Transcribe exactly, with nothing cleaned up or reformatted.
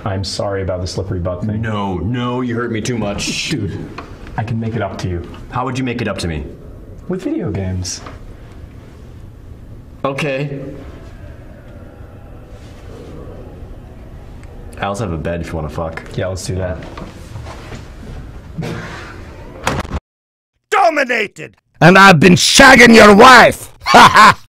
I'm sorry about the slippery butt thing. No, no, you hurt me too much. Dude, I can make it up to you. How would you make it up to me? With video games. Okay. I also have a bed if you want to fuck. Yeah, let's do that. Dominated! And I've been shagging your wife! Ha ha!